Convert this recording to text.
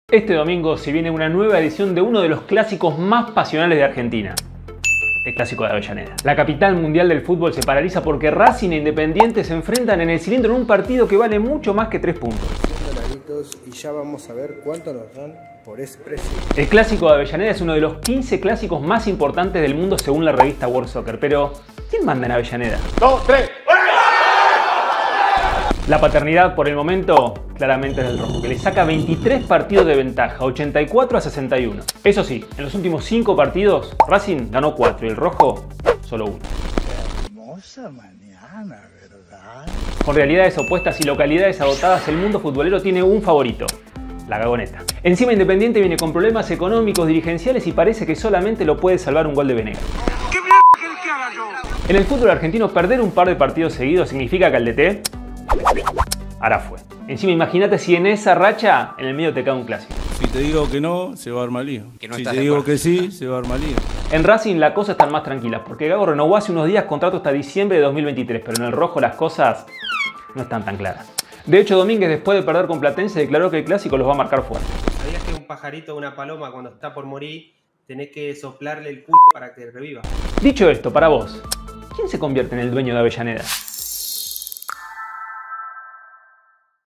Este domingo se viene una nueva edición de uno de los clásicos más pasionales de Argentina. El Clásico de Avellaneda. La capital mundial del fútbol se paraliza porque Racing e Independiente se enfrentan en el cilindro en un partido que vale mucho más que 3 puntos. Y ya vamos a ver cuánto nos dan por ese precio. El Clásico de Avellaneda es uno de los 15 clásicos más importantes del mundo según la revista World Soccer. Pero, ¿quién manda en Avellaneda? 2, 3. La paternidad, por el momento, claramente es del rojo, que le saca 23 partidos de ventaja, 84 a 61. Eso sí, en los últimos 5 partidos, Racing ganó 4 y el rojo, solo 1. Hermosa mañana, ¿verdad? Con realidades opuestas y localidades adotadas, el mundo futbolero tiene un favorito: la Gagoneta. Encima Independiente viene con problemas económicos, dirigenciales y parece que solamente lo puede salvar un gol de Venegas. ¿Qué mierda querés que haga yo? En el fútbol argentino, perder un par de partidos seguidos significa que al DT ahora fue. Encima, imagínate si en esa racha, en el medio te cae un clásico. Si te digo que no, se va a armar lío. Que no Si estás te de digo acuerdo. que sí, se va a armar lío. En Racing la cosa están más tranquilas, porque Gago renovó hace unos días contrato hasta diciembre de 2023, pero en el rojo las cosas no están tan claras. De hecho, Domínguez, después de perder con Platense, declaró que el clásico los va a marcar fuerte. ¿Sabías que un pajarito o una paloma cuando está por morir tenés que soplarle el culo para que reviva? Dicho esto, para vos, ¿quién se convierte en el dueño de Avellaneda?